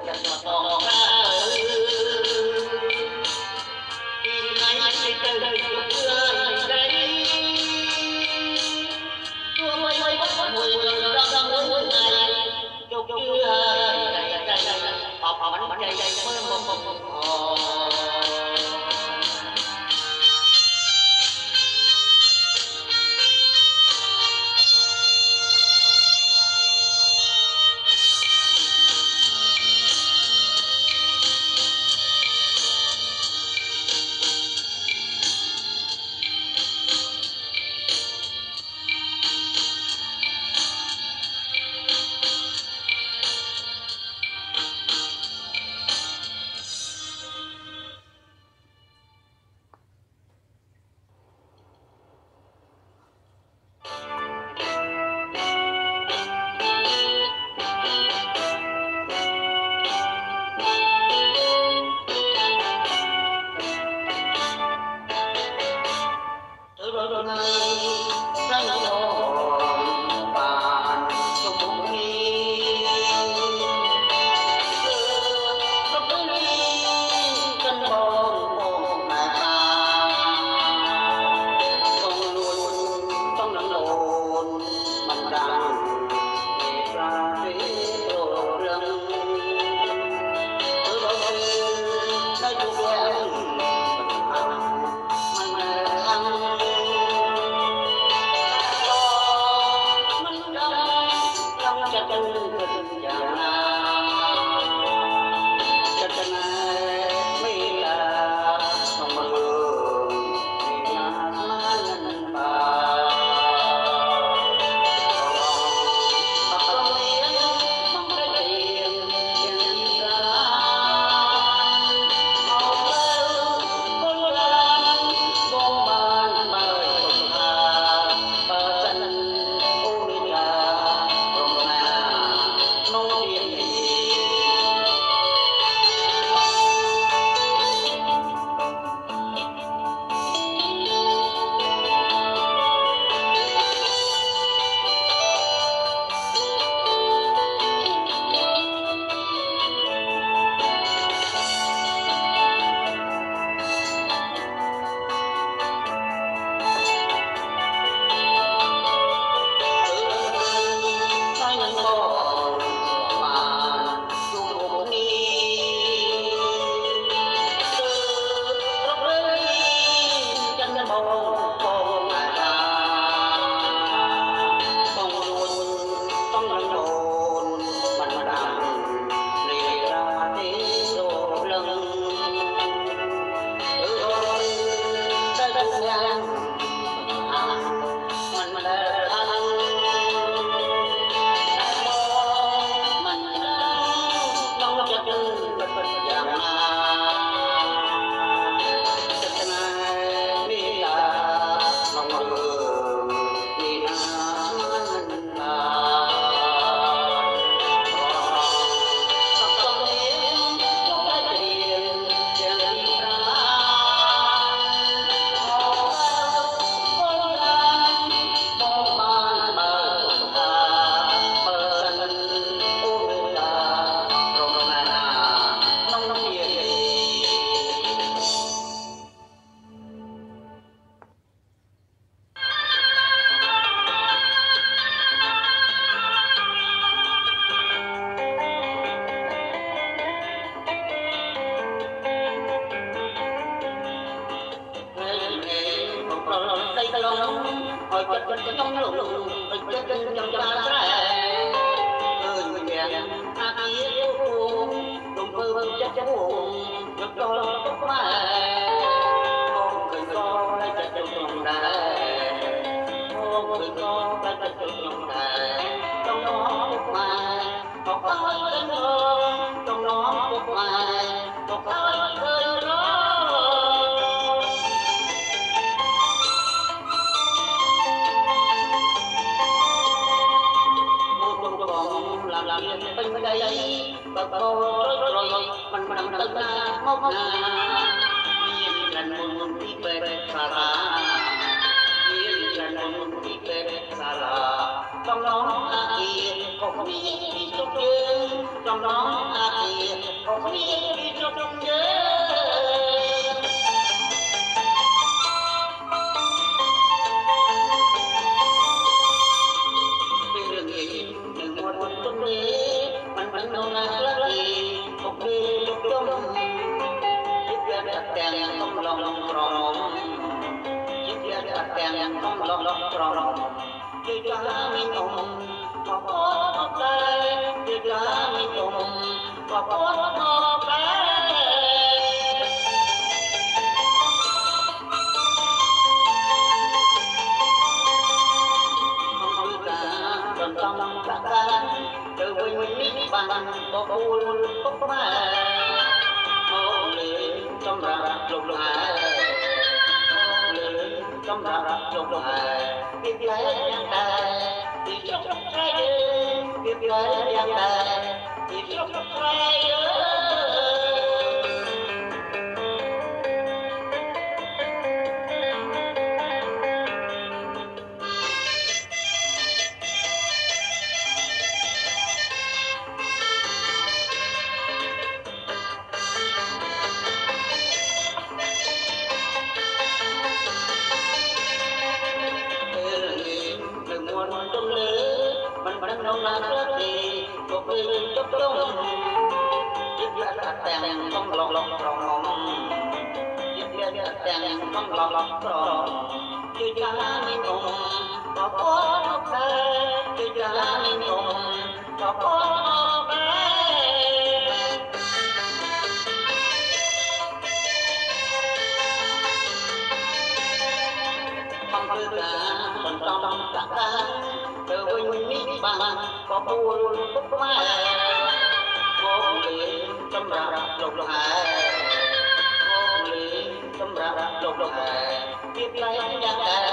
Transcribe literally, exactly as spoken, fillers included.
trong đó a kia không biết chút chương trong đó a kia có biết trong nhớ đừng nghĩ đừng một một trong nhớ mình mình đâu là lắc gì một đi lúc trong chiếc ghế đặt đèn không lòng lòng ròng chiếc ghế đặt đèn không lòng lòng ròng chiếc cá mình ông có có có tay chiếc cá mình ông có có có tay tận tâm cả ta từ quên nít bằng có buồn có mẹ ô lệ trong ra lục hải ô lệ trong ra lục hải biết lấy đang đài thì chốc chốc trai biết lấy đang đài thì chốc chốc trai mình đâu là cái gì một người chấp trong chiếc ghế đặt đèn không lọt lọt ròng chiếc ghế đặt đèn không lọt lọt ròng chiếc cá mình ông có có nó bé chiếc cá mình ông có có nó bé không cứ cả phần trong cả ta từ quên nít bằng có buồn có mẹ vô lý trong ra lục hải vô lý trong ra lục hải biết lấy đang